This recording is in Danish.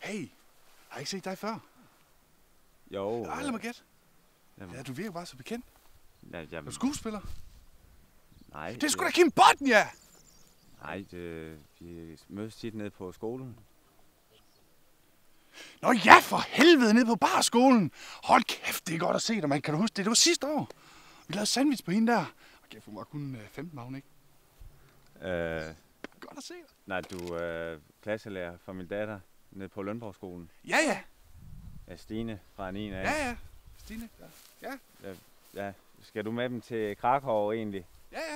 Hey, har jeg ikke set dig før? Jo. Lad mig gætte. Jamen. Ja, du virker bare så bekendt. Ja, Er du skuespiller? Nej. Det er sgu da Kim Bodnia! Nej, vi mødes tit nede på skolen. Nå ja, for helvede, nede på barskolen. Hold kæft, det er godt at se dig, man. Kan du huske det? Det var sidste år. Vi lavede sandwich på hende der. Okay, hun var kun 15 magen, ikke? Godt at se dig. Nej, du er klasselærer for min datter nede på Lønborgskolen. Ja. Ja, Stine fra 9. Ja. Stine. Ja. Ja. Skal du med dem til Krakow egentlig? Ja.